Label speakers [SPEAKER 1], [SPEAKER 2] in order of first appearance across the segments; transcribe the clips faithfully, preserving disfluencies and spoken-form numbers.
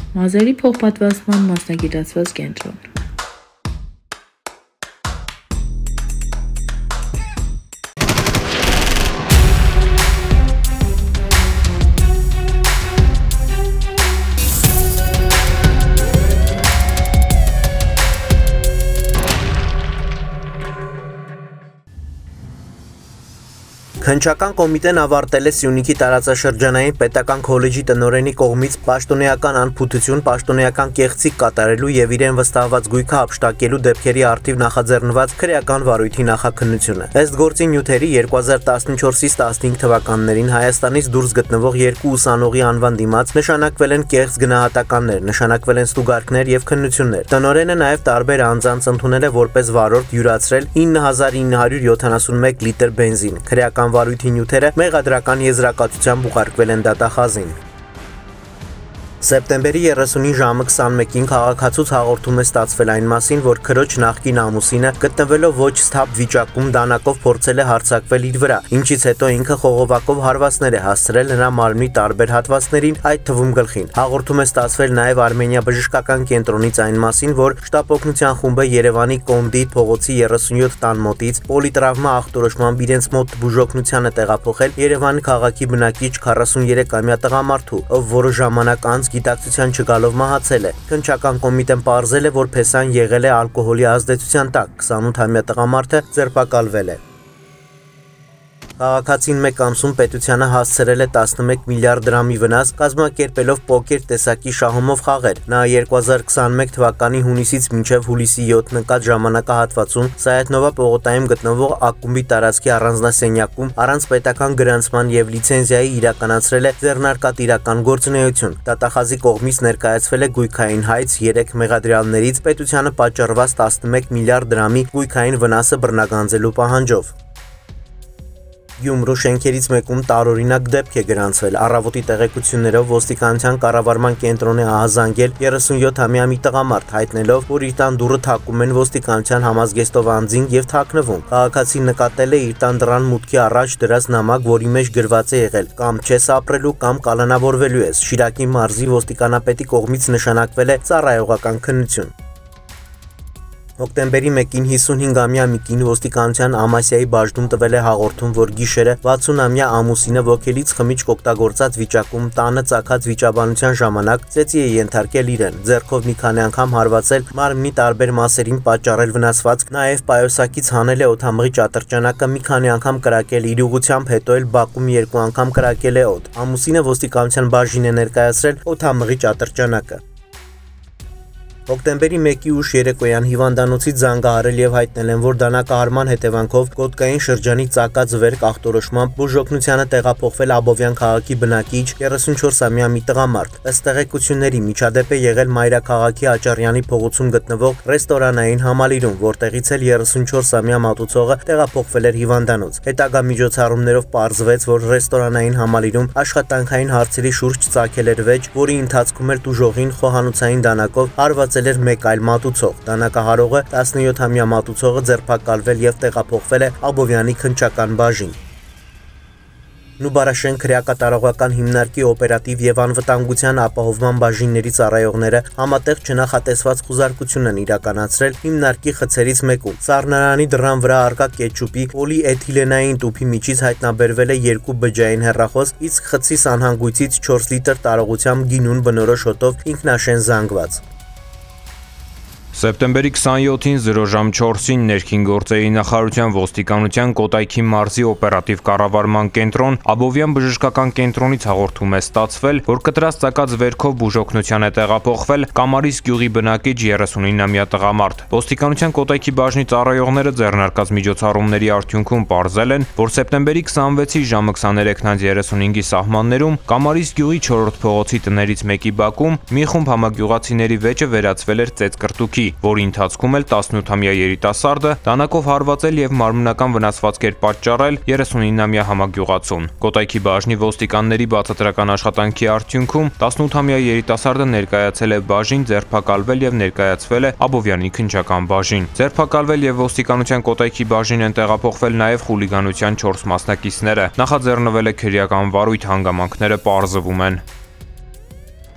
[SPEAKER 1] Մազերի փոխպատվաստման մասնագիտացված կենտրոն։
[SPEAKER 2] Քննչական կոմիտեն ավարտել է Սյունիքի տարածաշրջանային պետական քոլեջի տնօրենի կողմից պաշտոնեական անփութություն, պաշտոնեական կեղծիք կատարելու եւ իրեն վստահված գույքը ապշտակելու դեպքերի առթիվ նախաձեռնված քրեական վարույթի նախաքննությունը։ Ըստ գործի նյութերի երկու հազար տասնչորսից տասնհինգ թվականներին Հայաստանից դուրս գտնվող երկու ուսանողի անվան դիմաց նշանակվել են կեղծ գնահատականներ, նշանակվել են ստուգարքներ եւ քննություններ։ Տնօրենը նաեւ տարբեր անձանց ընդունել է որպես վարորդ յուրացրել ինը հազար ինը հարյուր յոթանասունմեկ լիտր բենզին։ Քրեական վարույթի նյութերը մեղադրական եզրակացությամբ ուղարկվել են դատախազին։ Սեպտեմբերի երեսունին ժամը քսանմեկին քաղաքացուց հաղորդում է ստացվել այն մասին, որ քրոջ նախկին ամուսինը գտնվելով ոչ սթափ վիճակում դանակով փորձել է հարձակվել իր վրա, ինչից հետո ինքը խողովակով հարվածներ է հասցրել նրա մարմնի տարբեր հատվածներին, այդ թվում գլխին։ Հաղորդում է ստացվել նաև Արմենիա բժշկական կենտրոնից այն մասին, որ շտապօգնության խումբը Երևանի Կոնդի փողոցի երեսունյոթ տան մոտից պոլիտրավմա ախտորոշմամբ իրենց մոտ բուժօգնության է տեղափոխել Երևանի քաղաքի բնակիչ քառասուներեքամյա տղամարդու, ով որոշ ժամանակ անց գիտակցության չգալով մահացել է։ Քննչական կոմիտեն պարզել է, որ փեսան եղել է ալկոհոլի ազդեցության տակ, քսանութամյա տղամարդը ձերբակալվել է։ Քաղաքացին մեկ ամսում պետությանը հասցրել է տասնմեկ միլիարդ դրամի վնաս, կազմակերպելով պոկեր տեսակի շահումով խաղեր։ Նա երկու հազար քսանմեկ թվականի հունիսից մինչև հուլիսի յոթ նկատ ժամանակահատվածում Սայաթնովա պողոտայում գտնվող ակումբի տարածքի առանձնասենյակում առանց պետական գրանցման եւ լիցենզիայի իրականացրել է ձեռնարկատիրական գործունեություն։ Դատախազի կողմից ներկայացվել է գույքային հայց երեք մեղադրյալներից պետությանը պատճառված տասնմեկ միլիարդ դրամի գույքային վնասը բռնագանձելու պահանջով։ Գյումրու շենքերից մեկում տարօրինակ դեպք է գրանցվել։ Առավոտի տեղեկություններով ոստիկանության կառավարման կենտրոն է ահազանգել երեսունյոթամյա մի տղամարդ, հայտնելով, որ իր տան դուռը թակում են ոստիկանության համազգեստով անձին եւ թաքնվում։ Քաղաքացին նկատել է իր տան դռան մուտքի առաջ դրած նամակ, որի մեջ գրված է եղել. կամ չես ապրելու, կամ կալանավորվելու ես։ Շիրակի մարզի ոստիկանապետի կողմից նշանակվել է ծառայողական քննություն։ Հոկտեմբերի մեկին հիսունհինգամյա Միկին ոստիկանության Ամասիայի բաժնում տվել է հաղորդում, որ գիշերը վաթսունամյա ամուսինը ոգելից խմիչք օգտագործած վիճակում տանը ծագած վիճաբանության ժամանակ ծեծի է ենթարկել իրեն, ձեռքով մի քանի անգամ հարվածել, մարմնի տարբեր մասերին պատճառել վնասվածք, նաև պայուսակից հանել է օդամղի ատրճանակը, մի քանի անգամ կրակել իր ուղությամբ, հետո էլ բակում երկու անգամ կրակել է օդ։ Ամուսինը ոստիկանության բաժին է ներկայացրել օդամղի ատրճանակը։ Հոկտեմբերի մեկի ուշ երեկոյան հիվանդանոցից զանգահարել եւ հայտնել են, որ դանակահարման հետևանքով Կոտկային շրջանի Ծակած վերք ախտորոշմամբ բուժօգնությանը տեղափոխվել Աբովյան քաղաքի բնակիչ երեսունչորսամյա մի տղամարդ։ Ըստ տեղեկությունների միջադեպ է եղել Մայրաքաղաքի Աճարյանի փողոցում գտնվող ռեստորանային համալիրում, որտեղից էլ երեսունչորսամյա մատուցողը տեղափոխվել էր հիվանդանոց։ Հետագա միջոցառումներով պարզվեց, որ ռեստորանային համալիրում աշխատանքային հարցերի շուրջ ծագել էր վեճ, որի ընթացքում էր տուժողին խոհանոցային դանակով հարված էր մեկ այլ մատուցող։ Դանակահարողը տասնյոթամյա մատուցողը ձերբակալվել եւ տեղափոխվել է Աբովյանի քննչական բաժին։ Նուբարաշեն քրեակատարողական հիմնարկի օպերատիվ եւ անվտանգության ապահովման բաժինների ծառայողները համատեղ չնախատեսված խուզարկություն են իրականացրել հիմնարկի խցերից մեկում։ Սառնարանի դռան վրա առկա կետչուպի պոլիէթիլենային տուփի միջից հայտնաբերվել է երկու բջջային հեռախոս, իսկ խցի սանհանգույցից չորս լիտր տարողությամբ գինուն բնորոշ հոտով ինքնաշեն զանգված։
[SPEAKER 3] Սեպտեմբերի քսանյոթին զրո ժամ չորսին ներքին գործերի նախարարության ոստիկանության Կոտայքի մարզի օպերատիվ կառավարման կենտրոն Աբովյան բժշկական կենտրոնից հաղորդում է ստացվել, որ կտրած ծակած վերքով բուժօգնության է տեղափոխվել Կամարիս գյուղի բնակիչ երեսունինամյա տղամարդ։ Ոստիկանության Կոտայքի բաժնի ծառայողները ձեռնարկած միջոցառումների արդյունքում պարզել են, որ սեպտեմբերի քսանվեցի ժամը քսաներեքին երեսունհինգի սահմաններում Կամարիս գյուղի չորրորդ փողոցի տներից մեկի բակում մի խումբ համագյուղացիների վեճը վերածվել էր ծեծկրտուքի, որի ընթացքում էլ տասնութամյա երիտասարդը դանակով հարվածել եւ մարմնական վնասվածքեր պատճառել երեսունինամյա համագյուղացուն։ Կոտայքի բաժնի ոստիկանների բացատրական աշխատանքի արդյունքում տասնութամյա երիտասարդը ներկայացել է բաժին, ձերբակալվել եւ ներկայացվել է Աբովյանի քննչական բաժին։ Ձերբակալվել եւ ոստիկանության Կոտայքի բաժին են տեղափոխվել նաեւ խուլիգանության չորս մասնակիցները։ Նախաձեռնվել է քրեական վարույթ, հանգամանքները պարզվում են։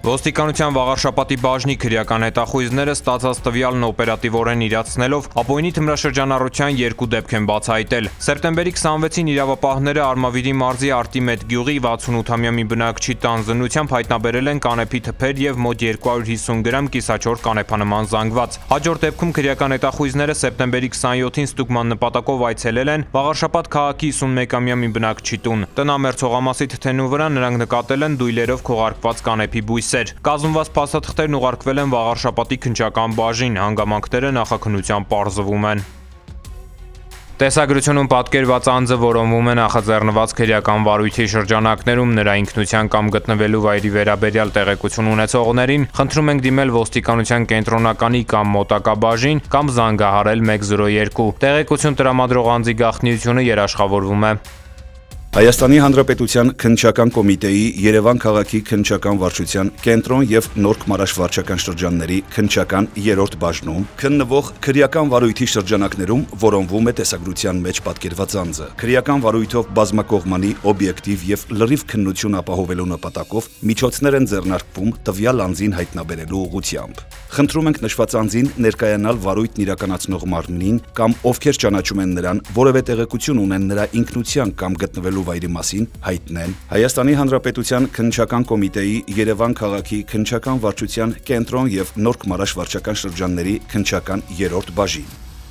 [SPEAKER 3] Ոստիկանության Վաղարշապատի բաժնի քրեական հետախույզները ստացած տվյալն օպերատիվորեն իրացնելով Աբոյնի թմրաշրջանառության երկու դեպք են բացահայտել։ Սեպտեմբերի քսանվեցին իրավապահները Արմավիրի մարզի Արտիմետ գյուղի վաթսունութամյա մի բնակչի տան զննությամբ հայտնաբերել են կանեփի թփեր եւ մոտ երկու հարյուր հիսուն գրամ կիսաչոր կանեփանման զանգված։ Հաջորդ դեպքում քրեական հետախույզները սեպտեմբերի քսանյոթին ստուգման նպատակով այցելել են Վաղարշապատ քաղաքի հիսունմեկամյա մի բնակչի տուն։ Տնամերձ հողամասի թթենու վրա նրանք նկատել են դույլերով քողարկված կանեփի բույս։ Կազմված փաստաթղթերն ուղարկվել են Վաղարշապատի քննչական բաժին, հանգամանքները նախաքննության պարզվում են։ Տեսագրությունում պատկերված անձը որոնվում է նախաձեռնված քրեական վարույթի շրջանակներում նրա ինքնության կամ գտնվելու վայրի վերաբերյալ տեղեկություն ունեցողներին խնդրում ենք դիմել ոստիկանության կենտրոնականի կամ մոտակա բաժին կամ զանգահարել մեկ զրո երկու։ Տեղեկություն տրամադրող անձի գաղտնիությունը երաշխավորվում է։
[SPEAKER 4] Հայաստանի Հանրապետության քննչական կոմիտեի Երևան քաղաքի քննչական վարչության կենտրոն եւ Նորք Մարաշ վարչական շրջանների քննչական երրորդ բաժնում քննվող քրեական վարույթի շրջանակներում որոնվում է տեսագրության մեջ պատկերված անձը։ Քրեական վարույթով բազմակողմանի օբյեկտիվ եւ լրիվ քննություն ապահովելու նպատակով միջոցներ են ձեռնարկվում տվյալ անձին հայտնաբերելու ուղղությամբ։ Խնդրում ենք նշված անձին ներկայանալ վարույթն իրականացնող մարմնին կամ ովքեր ճանաչում են նրան, որևէ տեղեկություն ունեն նրա ինքնության կամ գտնվելու վայրի մասին հայտնեն Հայաստանի Հանրապետության քննչական կոմիտեի Երևան քաղաքի քննչական վարչության կենտրոն եւ Նորք Մարաշ վարչական շրջանների քննչական երրորդ բաժին։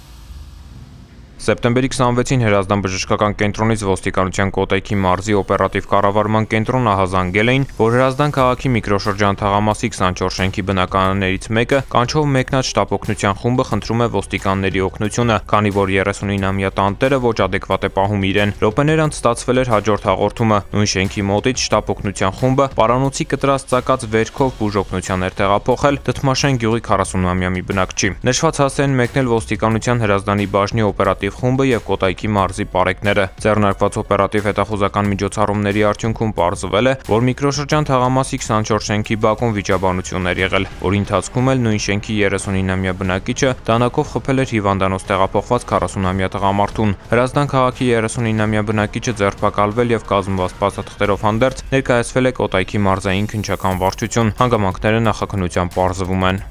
[SPEAKER 3] Սեպտեմբերի քսանվեցին Հրազդան բժշկական կենտրոնից ոստիկանության Կոտայքի մարզի օպերատիվ կառավարման կենտրոն ահազանգել էին, որ Հրազդան քաղաքի միկրոշրջան թաղամասի քսանչորս շենքի բնակարաններից մեկը կանչով մեկնած շտապօգնության խումբը խնդրում է ոստիկանների օգնությունը, քանի որ երեսունինամյա տանտերը ոչ adekvat է պահում իրեն։ Րոպեներ անց ստացվել էր հաջորդ հաղորդումը։ Նույն շենքի մոտից շտապօգնության խումբը պարանոցի կտրած ծակած վերքով բուժօգնության էր տեղափոխել Դդմաշեն գյուղի քառասունամյա մի բնակչի։ Նշված հասցեն մեկնել ոստիկանության Հրազդանի բաժնի օպերատիվ խումբը եւ Կոտայքի մարզի պարեկները։ Ձեռնարկված օպերատիվ հետախուզական միջոցառումների արդյունքում պարզվել է, որ միկրոշրջան թաղամասի քսանչորս շենքի բակում վիճաբանություն էր եղել, որի ընթացքում էլ նույն շենքի երեսունինամյա բնակիչը դանակով խփել էր հիվանդանոց տեղափոխված քառասունամյա տղամարդուն։ Հրազդան քաղաքի երեսունինամյա բնակիչը ձերբակալվել եւ կազմված փաստաթղթերով հանդերձ ներկայացվել է Կոտայքի մարզային քննչական վարչություն։ Հանգամանքները նախաքննության պարզվում են։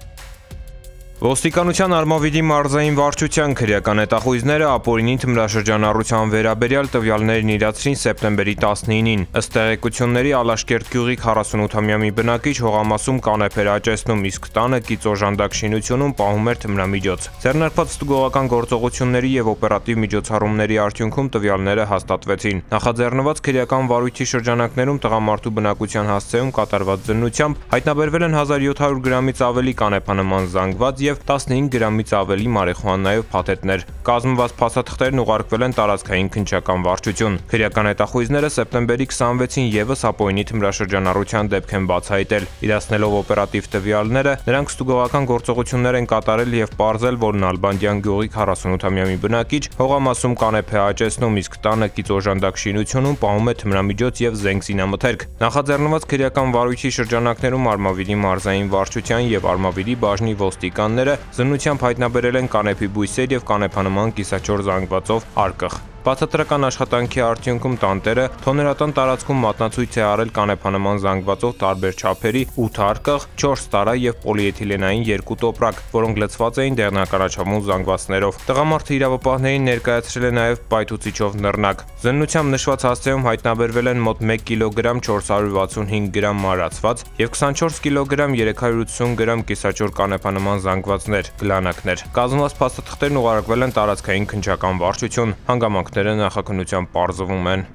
[SPEAKER 3] Ոստիկանության Արմավիրի մարզային վարչության քրեական հետախույզները ապօրինի թմրաշրջանառության վերաբերյալ տվյալներն իրացրին սեպտեմբերի տասնինին։ Ըստ տեղեկությունների Ալաշկերտ գյուղի քառասունութամյա մի բնակիչ հողամասում կանեփ էր աճեցնում, իսկ տանը կիծոժանդակ շինությունում պահում էր թմրամիջոց։ Ձեռնարկված ստուգողական գործողությունների եւ օպերատիվ միջոցառումների արդյունքում տվյալները հաստատվեցին։ Նախաձեռնված քրեական վարույթի շրջանակներում տղամարդու բնակության հասցեում կատարված զննությամբ հայտնաբերվել են հազար յոթ հարյուր գրամից ավելի կանեփանման զանգված եւ տասնհինգ գրամից ավելի մարիխուանայով փաթեթներ։ Կազմված փաստաթղթերն ուղարկվել են տարածքային քննչական վարչություն։ Քրեական հետախույզները սեպտեմբերի քսանվեցին եւս ապօրինի թմրաշրջանառության դեպք են բացահայտել։ Իրացնելով օպերատիվ տվյալները, նրանք ստուգողական գործողություններ են կատարել եւ պարզել, որ Նալբանդյան գյուղի քառասունութամյա մի բնակիչ հողամասում կանեփ է աճեցնում, իսկ տանը կիծոժանդակ շինությունում պահում է թմրամիջոց եւ զենք զինամթերք։ Նախաձեռնված քրեական վարույթի շրջանակներում Արմավիրի մարզային վարչության եւ Արմավիրի բաժնի ոստիկան զննությամբ հայտնաբերել են կանեփի բույսեր եւ կանեփանման կիսաչոր զանգվածով արկղ։ Բացատրական աշխատանքի արդյունքում տանտերը թոներատան տարածքում մատնացույց է արել կանեփանման զանգվածով տարբեր չափերի ութ արկղ, չորս տարա եւ պոլիէթիլենային երկու տոպրակ, որոնք լցված էին դեղնակարաչավուն զանգվածներով։ Տղամարդը իրավապահներին ներկայացրել է նաեւ պայթուցիչով նռնակ։ Զննությամբ նշված հասցեում հայտնաբերվել են մոտ մեկ կիլոգրամ չորս հարյուր վաթսունհինգ գրամ մարացված եւ քսանչորս կիլոգրամ երեք հարյուր ութսուն գրամ կիսաչոր կանեփանման զանգվածներ, գլանակներ։ Կազմված փաստաթղթերն ուղարկվել են տարածքային քննչական վարչություն։ Հանգամանքները նախաքննության պարզվում են։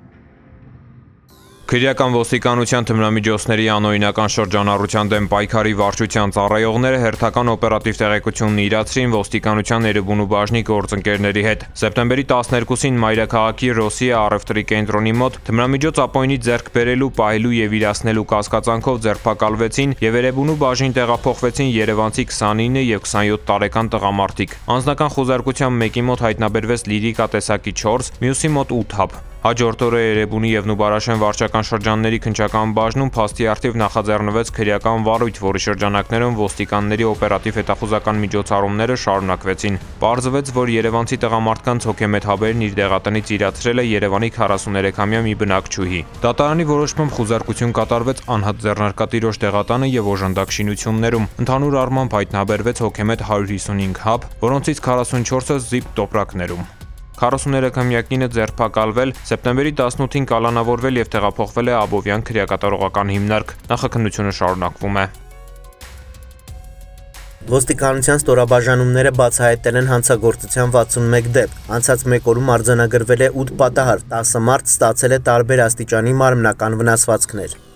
[SPEAKER 3] Քրեական ոստիկանության թմրամիջոցների անօրինական շրջանառության դեմ պայքարի վարչության ծառայողները հերթական օպերատիվ տեղեկությունն իրացրին ոստիկանության Էրեբունու բաժնի գործընկերների հետ։ Սեպտեմբերի տասներկուսին մայրաքաղաքի Ռոսիա առևտրի կենտրոնի մոտ թմրամիջոց ապօրինի ձեռք բերելու, պահելու եւ իրացնելու կասկածանքով ձերբակալվեցին եւ Էրեբունու բաժին տեղափոխվեցին երևանցի քսանինը եւ քսանյոթ տարեկան տղամարդիկ։ Անձնական խոզարկության մեկի մոտ հայտնաբերվեց լիրիկա տեսակի չորս, մյուսի մոտ ութ հապ։ Հաջորդ օրը Էրեբունի եւ Նուբարաշեն վարչական շրջանների քննչական բաժնում փաստի առթիվ նախաձեռնվեց քրեական վարույթ, որի շրջանակներում ոստիկանների օպերատիվ հետախուզական միջոցառումները շարունակվեցին։ Պարզվեց, որ երևանցի տղամարդկանց հոգեմետ հաբերն իր դեղատնից իրացրել է Երևանի քառասուներեքամյա մի բնակչուհի։ Դատարանի որոշմամբ խուզարկություն կատարվեց անհատ ձեռնարկատիրոջ դեղատանը եւ օժանդակ շինություններում։ Ընդհանուր առմամբ հայտնաբերվեց հոգեմետ հարյուր հիսունհինգ հաբ, որոնցից քառասունչորսը զիպ տոպրակներում։ քառասուներեքամյա կինը ձերբակալվել, սեպտեմբերի տասնութին կալանավորվել եւ տեղափոխվել է Աբովյան քրեակատարողական հիմնարկ։ Նախաքննությունը շարունակվում է։
[SPEAKER 2] Ոստիկանության ստորաբաժանումները բացահայտել են հանցագործության վաթսունմեկ դեպք։ Անցած մեկ օրում արձանագրվել է ութ պատահար, տասը մարդ ստացել է տարբեր աստիճանի մարմնական վնասվածքներ։